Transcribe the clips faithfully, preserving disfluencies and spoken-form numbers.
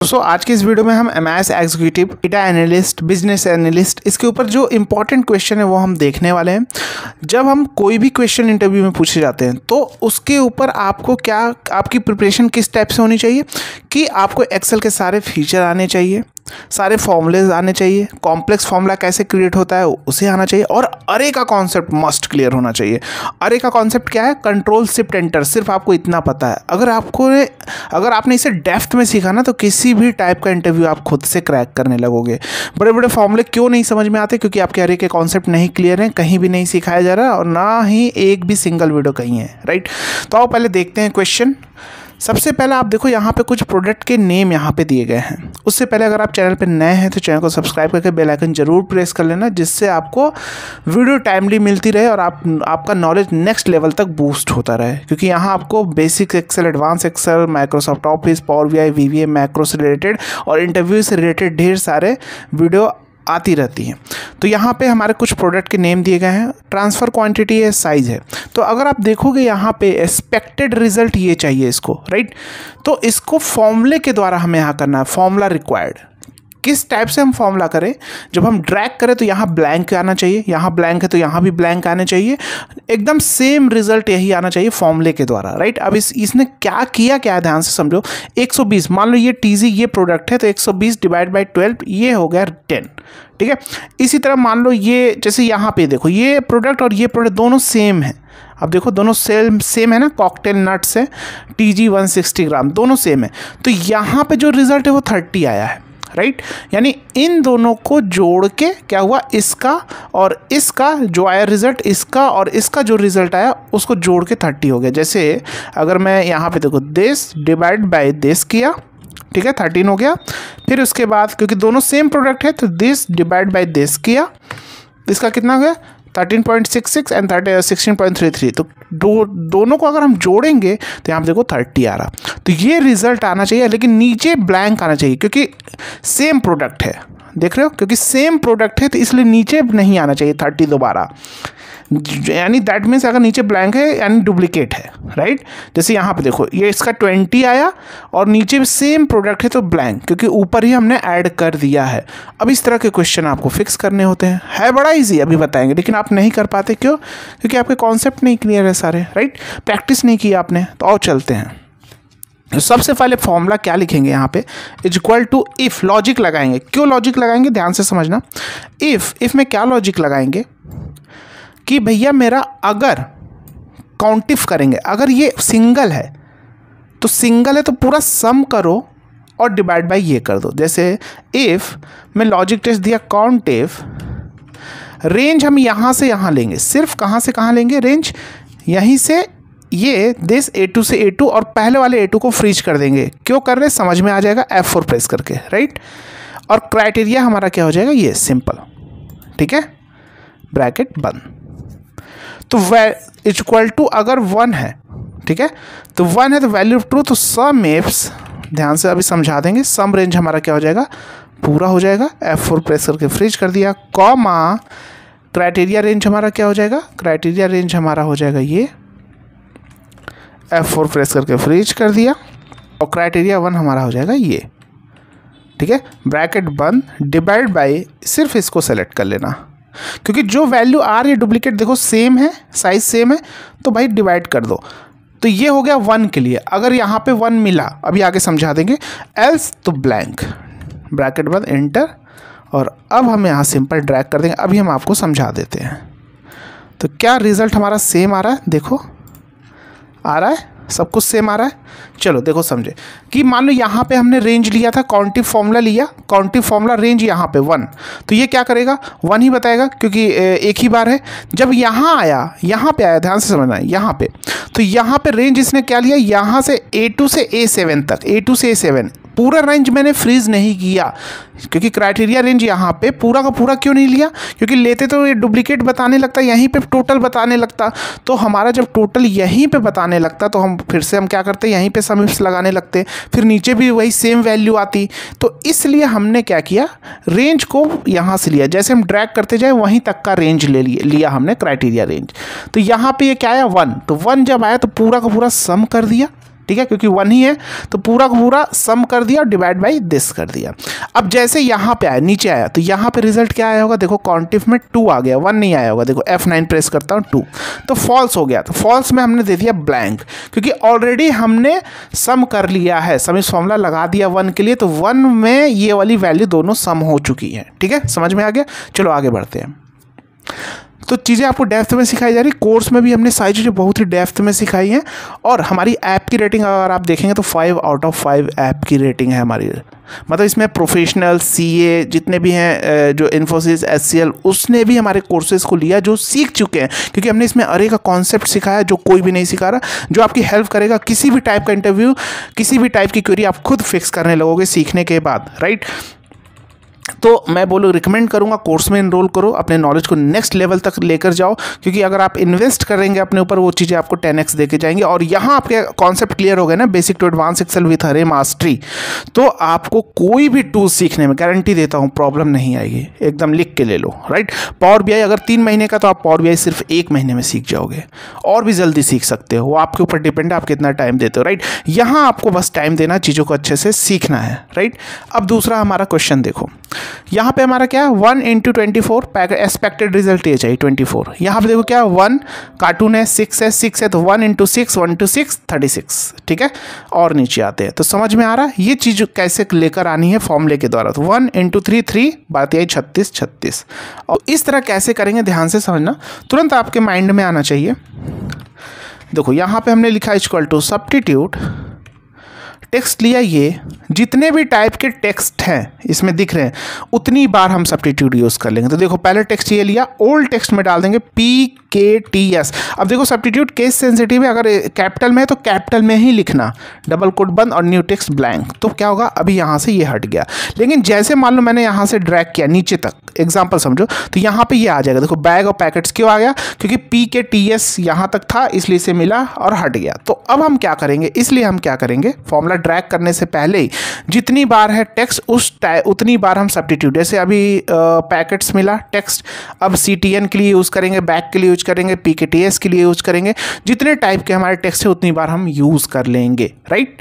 दोस्तों आज के इस वीडियो में हम M I S executive, data analyst, business analyst, इसके ऊपर जो इंपॉर्टेंट क्वेश्चन है वो हम देखने वाले हैं। जब हम कोई भी क्वेश्चन इंटरव्यू में पूछे जाते हैं तो उसके ऊपर आपको क्या, आपकी प्रिपरेशन किस टाइप से होनी चाहिए कि आपको एक्सेल के सारे फीचर आने चाहिए, सारे फॉर्मूलेज आने चाहिए, कॉम्प्लेक्स फॉर्मूला कैसे क्रिएट होता है उसे आना चाहिए, और अरे का कॉन्सेप्ट मस्ट क्लियर होना चाहिए। अरे का कॉन्सेप्ट क्या है? कंट्रोल शिफ्ट एंटर, सिर्फ आपको इतना पता है। अगर आपको अगर आपने इसे डेप्थ में सीखा ना तो किसी भी टाइप का इंटरव्यू आप खुद से क्रैक करने लगोगे। बड़े बड़े फॉर्मूले क्यों नहीं समझ में आते? क्योंकि आपके अरे के कॉन्सेप्ट नहीं क्लियर हैं, कहीं भी नहीं सिखाया जा रहा और ना ही एक भी सिंगल वीडियो कहीं है, राइट। तो आओ पहले देखते हैं क्वेश्चन। सबसे पहले आप देखो यहाँ पे कुछ प्रोडक्ट के नेम यहाँ पे दिए गए हैं। उससे पहले अगर आप चैनल पे नए हैं तो चैनल को सब्सक्राइब करके बेल आइकन जरूर प्रेस कर लेना, जिससे आपको वीडियो टाइमली मिलती रहे और आप आपका नॉलेज नेक्स्ट लेवल तक बूस्ट होता रहे। क्योंकि यहाँ आपको basic excel, advance excel, Microsoft office, power BI, VBA, macro से रिलेटेड और इंटरव्यू से रिलेटेड ढेर सारे वीडियो आती रहती हैं। तो यहाँ पे हमारे कुछ प्रोडक्ट के नेम दिए गए हैं, ट्रांसफ़र क्वांटिटी है, साइज़ है। तो अगर आप देखोगे यहाँ पे एक्सपेक्टेड रिजल्ट ये चाहिए इसको, राइट। तो इसको फॉर्मूले के द्वारा हमें यहाँ करना है, फॉर्मूला रिक्वायर्ड। किस टाइप से हम फॉर्मूला करें? जब हम ड्रैग करें तो यहाँ ब्लैंक आना चाहिए, यहाँ ब्लैंक है तो यहाँ भी ब्लैंक आने चाहिए, एकदम सेम रिजल्ट यही आना चाहिए फॉर्मूले के द्वारा, राइट। अब इस इसने क्या किया, क्या है ध्यान से समझो। एक सौ बीस मान लो ये टीजी ये प्रोडक्ट है तो एक सौ बीस डिवाइड बाई ट्वेल्व ये हो गया टेन, ठीक है। इसी तरह मान लो ये, जैसे यहाँ पे देखो ये प्रोडक्ट और ये प्रोडक्ट दोनों सेम है। अब देखो दोनों सेम सेम है ना, कॉकटेल नट्स है, टीजी वन सिक्सटी ग्राम, दोनों सेम है। तो यहाँ पे जो रिजल्ट है वो थर्टी आया है, राइट। यानी इन दोनों को जोड़ के क्या हुआ, इसका और इसका जो आया रिजल्ट, इसका और इसका जो रिजल्ट आया उसको जोड़ के थर्टी हो गया। जैसे अगर मैं यहाँ पे देखो दिस डिवाइड बाय दिस किया, ठीक है, थर्टीन हो गया। फिर उसके बाद क्योंकि दोनों सेम प्रोडक्ट है तो दिस डिवाइड बाय दिस किया, इसका कितना हो गया thirteen point six six and thirty sixteen point three three. तो दो दोनों को अगर हम जोड़ेंगे तो यहाँ पे देखो थर्टी आ रहा। तो ये रिजल्ट आना चाहिए, लेकिन नीचे ब्लैंक आना चाहिए क्योंकि सेम प्रोडक्ट है, देख रहे हो, क्योंकि सेम प्रोडक्ट है तो इसलिए नीचे नहीं आना चाहिए थर्टी दोबारा। यानी दैट मीन्स अगर नीचे ब्लैंक है यानी डुप्लीकेट है, राइट। जैसे यहाँ पे देखो ये इसका ट्वेंटी आया और नीचे सेम प्रोडक्ट है तो ब्लैंक, क्योंकि ऊपर ही हमने ऐड कर दिया है। अब इस तरह के क्वेश्चन आपको फिक्स करने होते हैं, है बड़ा इजी, अभी बताएंगे, लेकिन आप नहीं कर पाते। क्यों? क्योंकि आपके कॉन्सेप्ट नहीं क्लियर है सारे, राइट, प्रैक्टिस नहीं की आपने। तो और चलते हैं। तो सबसे पहले फॉर्मूला क्या लिखेंगे यहाँ पे, is equal to if, logic लगाएंगे। क्यों लॉजिक लगाएंगे, ध्यान से समझना। इफ़ इफ़ में क्या लॉजिक लगाएंगे कि भैया मेरा अगर काउंटिफ करेंगे, अगर ये सिंगल है तो सिंगल है तो पूरा सम करो और डिवाइड बाय ये कर दो। जैसे इफ़ मैं लॉजिक टेस्ट दिया काउंटिफ, रेंज हम यहाँ से यहाँ लेंगे, सिर्फ कहाँ से कहाँ लेंगे, रेंज यहीं से ये दिस ए टू से ए टू, और पहले वाले ए टू को फ्रीज कर देंगे। क्यों कर रहे, समझ में आ जाएगा, एफ फोर प्रेस करके, राइट। और क्राइटेरिया हमारा क्या हो जाएगा, ये सिंपल, ठीक है, ब्रैकेट बंद। तो वै इज इक्वल टू अगर वन है, ठीक है, तो वन है तो वैल्यू ऑफ ट्रू, तो सम इफ्स, ध्यान से अभी समझा देंगे, सम रेंज हमारा क्या हो जाएगा, पूरा हो जाएगा। एफ फोर प्रेस करके फ्रीज कर दिया, कॉमा क्राइटेरिया रेंज हमारा क्या हो जाएगा, क्राइटेरिया रेंज हमारा हो जाएगा ये, एफ फोर प्रेस करके फ्रीज कर दिया, और क्राइटेरिया वन हमारा हो जाएगा ये, ठीक है, ब्रैकेट बंद, डिवाइड बाय, सिर्फ इसको सेलेक्ट कर लेना क्योंकि जो वैल्यू आ रही है डुप्लीकेट देखो सेम है, साइज सेम है, तो भाई डिवाइड कर दो। तो ये हो गया वन के लिए। अगर यहाँ पे वन मिला, अभी आगे समझा देंगे, एल्स तो ब्लैंक, ब्रैकेट बंद, एंटर, और अब हम यहाँ सिंपल ड्रैग कर देंगे। अभी हम आपको समझा देते हैं। तो क्या रिजल्ट हमारा सेम आ रहा है, देखो आ रहा है, सब कुछ सेम आ रहा है। चलो देखो समझे कि मान लो यहाँ पे हमने रेंज लिया था, काउंटिव फॉर्मूला लिया, काउंटिव फॉर्मूला रेंज यहाँ पे वन, तो ये क्या करेगा, वन ही बताएगा क्योंकि एक ही बार है। जब यहाँ आया, यहाँ पे आया, ध्यान से समझना है, यहाँ पे, तो यहाँ पे रेंज इसने क्या लिया, यहाँ से ए टू से ए सेवन तक, ए टू से ए सेवन, पूरा रेंज मैंने फ्रीज नहीं किया क्योंकि क्राइटेरिया रेंज यहाँ पे पूरा का पूरा क्यों नहीं लिया, क्योंकि लेते तो ये डुप्लीकेट बताने लगता, यहीं पे टोटल बताने लगता। तो हमारा जब टोटल यहीं पे बताने लगता तो हम फिर से हम क्या करते, यहीं पे सम इफ्स लगाने लगते, फिर नीचे भी वही सेम वैल्यू आती। तो इसलिए हमने क्या किया, रेंज को यहाँ से लिया, जैसे हम ड्रैग करते जाए वहीं तक का रेंज ले लिया लिया हमने, क्राइटेरिया रेंज। तो यहाँ पे ये क्या आया, वन, तो वन जब आया तो पूरा का पूरा सम कर दिया, ठीक है, क्योंकि वन ही है तो पूरा का पूरा सम कर दिया और डिवाइड बाई दिस कर दिया। अब जैसे यहाँ पे आया, नीचे आया, तो यहाँ पे रिजल्ट क्या आया होगा, देखो कॉन्टिफ में टू आ गया, वन नहीं आया होगा। देखो एफ नाइन प्रेस करता हूँ, टू, तो फॉल्स हो गया। तो फॉल्स में हमने दे दिया ब्लैंक, क्योंकि ऑलरेडी हमने सम कर लिया है, सम इस फॉर्मूला लगा दिया वन के लिए, तो वन में ये वाली वैल्यू दोनों सम हो चुकी है। ठीक है, समझ में आ गया। चलो आगे बढ़ते हैं। तो चीज़ें आपको डेप्थ में सिखाई जा रही, कोर्स में भी हमने सारी चीज़ें बहुत ही डेप्थ में सिखाई हैं। और हमारी ऐप की रेटिंग अगर आप देखेंगे तो five out of five app की रेटिंग है हमारी। मतलब इसमें प्रोफेशनल, सीए जितने भी हैं, जो इन्फोसिस, एचसीएल, उसने भी हमारे कोर्सेज को लिया, जो सीख चुके हैं, क्योंकि हमने इसमें अरे का कॉन्सेप्ट सिखाया जो कोई भी नहीं सिखा रहा, जो आपकी हेल्प करेगा किसी भी टाइप का इंटरव्यू, किसी भी टाइप की क्वेरी आप खुद फिक्स करने लगोगे सीखने के बाद, राइट। तो मैं बोलूँ रिकमेंड करूँगा कोर्स में इनरोल करो, अपने नॉलेज को नेक्स्ट लेवल तक लेकर जाओ, क्योंकि अगर आप इन्वेस्ट करेंगे अपने ऊपर, वो चीज़ें आपको टेन एक्स देके जाएंगे। और यहाँ आपके कॉन्सेप्ट क्लियर हो गए ना, basic to advance excel with अरे मास्टरी, तो आपको कोई भी टूल सीखने में गारंटी देता हूँ प्रॉब्लम नहीं आएगी। एकदम लिख के ले लो, राइट। पावर बीआई अगर तीन महीने का, तो आप पावर बीआई सिर्फ एक महीने में सीख जाओगे, और भी जल्दी सीख सकते हो। वो आपके ऊपर डिपेंड है आप कितना टाइम देते हो, राइट। यहाँ आपको बस टाइम देना, चीज़ों को अच्छे से सीखना है, राइट। अब दूसरा हमारा क्वेश्चन देखो, यहाँ पे हमारा क्या है, one into twenty four, expected result ये चाहिए ट्वेंटी फोर। यहाँ पे देखो क्या, वन कार्टून है, सिक्स है, सिक्स है, तो one into six, one into six, thirty six. ठीक है, और नीचे आते हैं तो समझ में आ रहा है ये चीज़ कैसे लेकर आनी है फॉर्मूले के द्वारा। तो वन इंटू थ्री, थ्री, बात यही छत्तीस, छत्तीस। और इस तरह कैसे करेंगे, ध्यान से समझना, तुरंत आपके माइंड में आना चाहिए। देखो यहाँ पे हमने लिखा इक्वल टू सब्स्टिट्यूट, टेक्स्ट लिया, ये जितने भी टाइप के टेक्स्ट हैं इसमें दिख रहे हैं उतनी बार हम सब्स्टिट्यूट यूज़ कर लेंगे। तो देखो पहले टेक्स्ट ये लिया, ओल्ड टेक्स्ट में डाल देंगे पी के टी एस। अब देखो सब्स्टिट्यूट केस सेंसिटिव है, अगर कैपिटल में है तो कैपिटल में ही लिखना, डबल कोट बंद और न्यू टेक्स्ट ब्लैंक। तो क्या होगा, अभी यहाँ से ये हट गया। लेकिन जैसे मान लो मैंने यहाँ से ड्रैग किया नीचे तक, एग्जाम्पल समझो, तो यहाँ पे ये आ जाएगा। देखो बैग और पैकेट्स क्यों आ गया, क्योंकि पी के टी एस यहाँ तक था इसलिए इसे मिला और हट गया। तो अब हम क्या करेंगे, इसलिए हम क्या करेंगे, फॉर्मूला ड्रैग करने से पहले ही जितनी बार है टेक्स्ट उस उतनी बार हम सब्स्टिट्यूट, जैसे अभी पैकेट्स मिला टेक्स्ट, अब सी टी एन के लिए यूज़ करेंगे, बैग के लिए यूज करेंगे, पी के टी एस के लिए यूज करेंगे, जितने टाइप के हमारे टेक्स्ट है उतनी बार हम यूज़ कर लेंगे, राइट।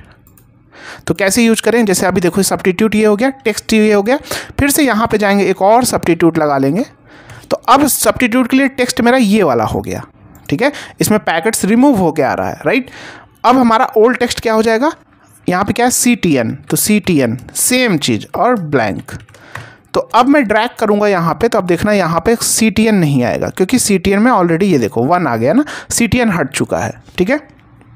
तो कैसे यूज करें, जैसे अभी देखो सब्स्टिट्यूट ये हो गया, टेक्स्ट ये हो गया, फिर से यहाँ पे जाएंगे एक और सब्स्टिट्यूट लगा लेंगे। तो अब सब्स्टिट्यूट के लिए टेक्स्ट मेरा ये वाला हो गया, ठीक है, इसमें पैकेट्स रिमूव होके आ रहा है, राइट। अब हमारा ओल्ड टेक्स्ट क्या हो जाएगा, यहाँ पे क्या है सी टी एन, तो सी टी एन सेम चीज़ और ब्लैंक। तो अब मैं ड्रैग करूँगा यहाँ पे, तो अब देखना यहाँ पे सी टी एन नहीं आएगा, क्योंकि सी टी एन में ऑलरेडी ये देखो वन आ गया ना, सी टी एन हट चुका है, ठीक है।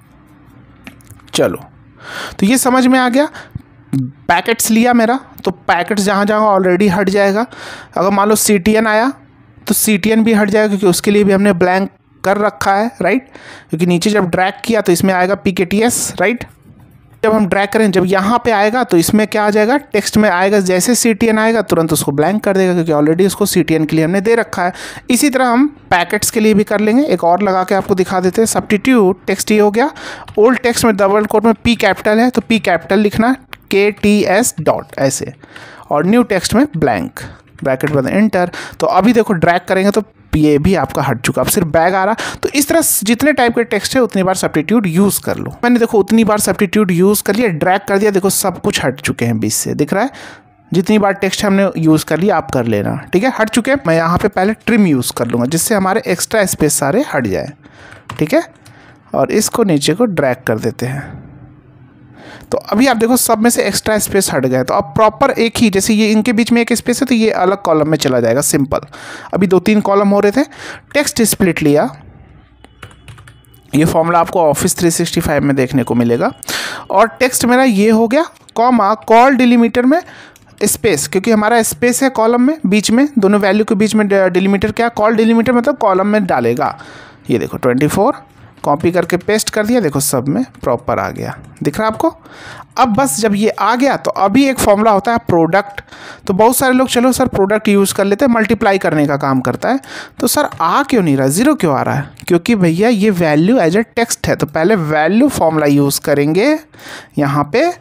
चलो तो ये समझ में आ गया। पैकेट्स लिया मेरा, तो पैकेट्स जहाँ जहाँ ऑलरेडी हट जाएगा। अगर मान लो सी टी एन आया तो सी टी एन भी हट जाएगा, क्योंकि उसके लिए भी हमने ब्लैंक कर रखा है, राइट। क्योंकि नीचे जब ड्रैग किया तो इसमें आएगा पी के टी एस, राइट। जब हम ड्रैग करें, जब यहाँ पे आएगा तो इसमें क्या आ जाएगा, टेक्स्ट में आएगा, जैसे सी टी एन आएगा तुरंत उसको ब्लैंक कर देगा, क्योंकि ऑलरेडी उसको सी टी एन के लिए हमने दे रखा है। इसी तरह हम पैकेट्स के लिए भी कर लेंगे, एक और लगा के आपको दिखा देते हैं। सब्स्टिट्यूट टेक्स्ट ये हो गया, ओल्ड टेक्स्ट में डबल कोट में पी कैपिटल है तो पी कैपिटल लिखना, के टी एस डॉट ऐसे, और न्यू टेक्स्ट में ब्लैंक, ब्रैकेट बंद, एंटर। तो अभी देखो ड्रैग करेंगे तो ये भी आपका हट चुका, अब सिर्फ बैग आ रहा। तो इस तरह जितने टाइप के टेक्स्ट है उतनी बार सब्स्टिट्यूट यूज़ कर लो। मैंने देखो उतनी बार सब्स्टिट्यूट यूज़ कर लिया, ड्रैग कर दिया, देखो सब कुछ हट चुके हैं बीच से, दिख रहा है। जितनी बार टेक्स्ट हमने यूज़ कर लिया आप कर लेना, ठीक है, हट चुके हैं। मैं यहाँ पे पहले ट्रिम यूज़ कर लूँगा, जिससे हमारे एक्स्ट्रा स्पेस सारे हट जाए, ठीक है। और इसको नीचे को ड्रैग कर देते हैं। तो अभी आप देखो सब में से एक्स्ट्रा स्पेस हट गया। तो अब प्रॉपर एक ही, जैसे ये इनके बीच में एक स्पेस है तो ये अलग कॉलम में चला जाएगा, सिंपल। अभी दो तीन कॉलम हो रहे थे, टेक्स्ट स्प्लिट लिया, ये फॉर्मूला आपको ऑफिस थ्री सिक्सटी फाइव में देखने को मिलेगा। और टेक्स्ट मेरा ये हो गया, कॉमा, कॉल डिलीमीटर में स्पेस, क्योंकि हमारा स्पेस है कॉलम में, बीच में दोनों वैल्यू के बीच में डिलीमीटर क्या, कॉल डिलीमीटर मतलब कॉलम में डालेगा। ये देखो ट्वेंटी फोर कॉपी करके पेस्ट कर दिया, देखो सब में प्रॉपर आ गया, दिख रहा है आपको। अब बस जब ये आ गया तो अभी एक फॉर्मूला होता है प्रोडक्ट। तो बहुत सारे लोग चलो सर प्रोडक्ट यूज़ कर लेते हैं, मल्टीप्लाई करने का काम करता है। तो सर आ क्यों नहीं रहा, ज़ीरो क्यों आ रहा है, क्योंकि भैया ये वैल्यू एज ए टेक्स्ट है। तो पहले वैल्यू फॉर्मूला यूज़ करेंगे यहाँ पे,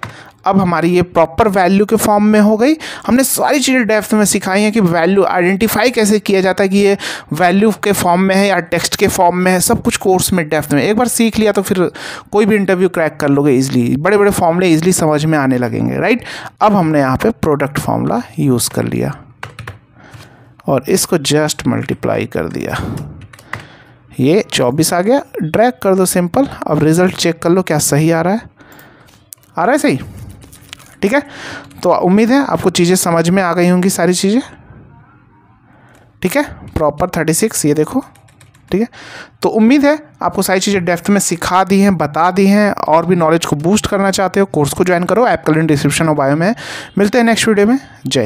अब हमारी ये प्रॉपर वैल्यू के फॉर्म में हो गई। हमने सारी चीज़ें डेप्थ में सिखाई हैं कि वैल्यू आइडेंटिफाई कैसे किया जाता है कि ये वैल्यू के फॉर्म में है या टेक्स्ट के फॉर्म में है, सब कुछ कोर्स में डेप्थ में। एक बार सीख लिया तो फिर कोई भी इंटरव्यू क्रैक कर लोगे ईजिली, बड़े बड़े फॉर्मूले ईजिली समझ में आने लगेंगे, राइट। अब हमने यहाँ पे प्रोडक्ट फॉर्मूला यूज़ कर लिया और इसको जस्ट मल्टीप्लाई कर दिया, ये चौबीस आ गया। ड्रैग कर दो सिंपल। अब रिज़ल्ट चेक कर लो क्या सही आ रहा है, आ रहा है सही, ठीक है। तो उम्मीद है आपको चीज़ें समझ में आ गई होंगी सारी चीज़ें, ठीक है। प्रॉपर थर्टी सिक्स ये देखो, ठीक है। तो उम्मीद है आपको सारी चीज़ें डेप्थ में सिखा दी हैं, बता दी हैं। और भी नॉलेज को बूस्ट करना चाहते हो, कोर्स को ज्वाइन करो, ऐप का लिंक डिस्क्रिप्शन और बायो में है। मिलते हैं नेक्स्ट वीडियो में। जय